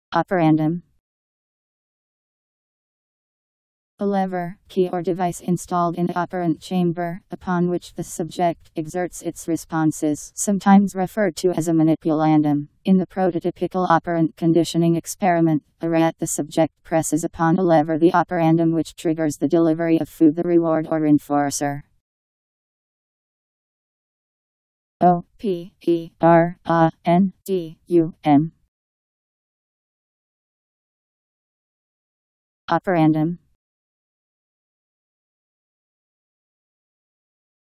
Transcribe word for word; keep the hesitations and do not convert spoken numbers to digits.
Operandum. A lever, key or device installed in the operant chamber, upon which the subject exerts its responses, sometimes referred to as a manipulandum. In the prototypical operant conditioning experiment, a rat the subject presses upon a lever the operandum which triggers the delivery of food, the reward or enforcer. O P E R A N D U M. Operandum.